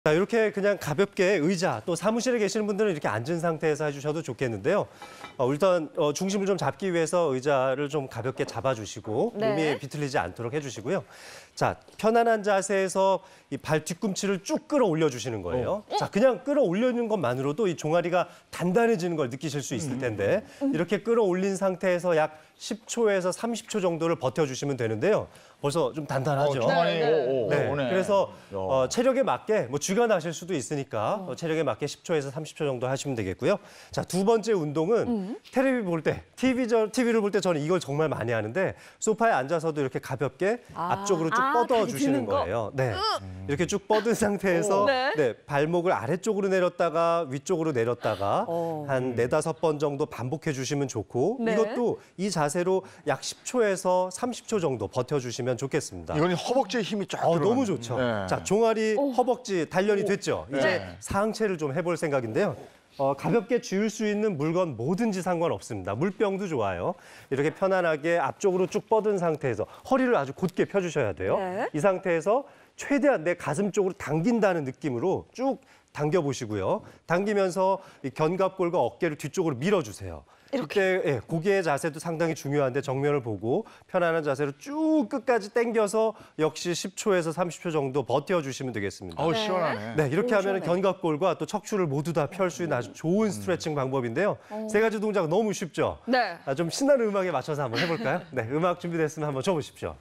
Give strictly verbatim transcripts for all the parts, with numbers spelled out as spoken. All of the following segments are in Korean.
자, 이렇게 그냥 가볍게 의자, 또 사무실에 계시는 분들은 이렇게 앉은 상태에서 해주셔도 좋겠는데요. 어, 일단 어, 중심을 좀 잡기 위해서 의자를 좀 가볍게 잡아주시고 네. 몸이 비틀리지 않도록 해주시고요. 자, 편안한 자세에서 이 발 뒤꿈치를 쭉 끌어올려 주시는 거예요. 어. 자, 그냥 끌어올리는 것만으로도 이 종아리가 단단해지는 걸 느끼실 수 있을 텐데 음. 이렇게 끌어올린 상태에서 약 십 초에서 삼십 초 정도를 버텨주시면 되는데요. 벌써 좀 단단하죠? 어, 종아리 네, 네. 오, 오, 네, 오네. 그래서 야. 어, 체력에 맞게 뭐 쥐가 나실 수도 있으니까 어, 체력에 맞게 십 초에서 삼십 초 정도 하시면 되겠고요. 자, 두 번째 운동은 음. 텔레비 볼 때, 티비 저, 티비를 볼 때 저는 이걸 정말 많이 하는데 소파에 앉아서도 이렇게 가볍게 아. 앞쪽으로 쭉 아, 뻗어 다리 주시는 드는 거? 거예요. 네, 이렇게 쭉 뻗은 상태에서 오. 네. 네, 발목을 아래쪽으로 내렸다가 위쪽으로 내렸다가 어. 한 네다섯 번 정도 반복해 주시면 좋고 네. 이것도 이 자세로 약 십 초에서 삼십 초 정도 버텨주시면 좋겠습니다. 이건 허벅지에 힘이 쫙 어, 들어가는. 너무 좋죠. 네. 자, 종아리, 허벅지 단련이 됐죠. 이제 네. 상체를 좀 해볼 생각인데요. 어, 가볍게 쥐을 수 있는 물건 뭐든지 상관없습니다. 물병도 좋아요. 이렇게 편안하게 앞쪽으로 쭉 뻗은 상태에서 허리를 아주 곧게 펴주셔야 돼요. 네. 이 상태에서 최대한 내 가슴 쪽으로 당긴다는 느낌으로 쭉 당겨보시고요. 당기면서 이 견갑골과 어깨를 뒤쪽으로 밀어주세요. 이렇게 예, 고개의 자세도 상당히 중요한데 정면을 보고 편안한 자세로 쭉 끝까지 당겨서 역시 십 초에서 삼십 초 정도 버텨주시면 되겠습니다. 어우, 시원하네. 네, 이렇게 오, 하면 시원해. 견갑골과 또 척추를 모두 다 펼 수 있는 아주 좋은 스트레칭 방법인데요. 세 가지 동작 너무 쉽죠? 네. 아, 좀 신나는 음악에 맞춰서 한번 해볼까요? 네, 음악 준비됐으면 한번 줘보십시오.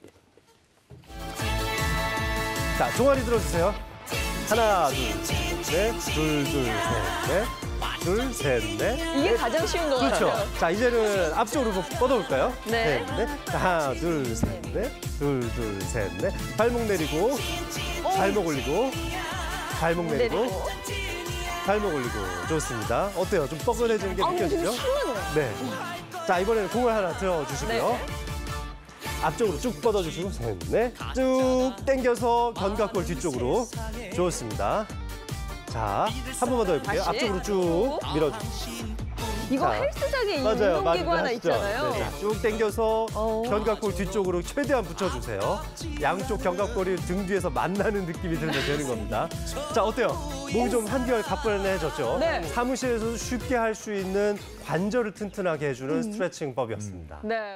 자, 종아리 들어주세요. 하나, 둘, 셋, 넷, 둘, 둘, 셋, 넷, 둘, 셋, 넷. 이게 가장 쉬운 것 그렇죠. 같아요. 자, 이제는 앞쪽으로 뻗어볼까요? 네. 셋, 넷. 자, 하나, 둘, 셋, 넷. 둘, 둘, 셋, 넷. 발목 내리고, 발목 올리고, 발목 내리고, 내리고. 발목 올리고. 좋습니다. 어때요? 좀 뻐근해지는 게 아우, 되게 느껴지죠? 시원해요. 네. 자, 이번에는 공을 하나 들어주시고요. 네. 앞쪽으로 쭉 뻗어주시고, 셋, 넷. 쭉 당겨서 견갑골 뒤쪽으로. 좋습니다. 자, 한 번만 더 해볼게요. 다시. 앞쪽으로 쭉 밀어주시고. 이거 자, 헬스장에 이 맞아요. 운동기구 하나 하시죠. 있잖아요. 네, 쭉 당겨서 어. 견갑골 뒤쪽으로 최대한 붙여주세요. 양쪽 견갑골이 등 뒤에서 만나는 느낌이 들면 되는 겁니다. 자, 어때요? 몸이 좀 한결 가뿐해졌죠? 네. 사무실에서도 쉽게 할 수 있는 관절을 튼튼하게 해주는 스트레칭 법이었습니다. 네.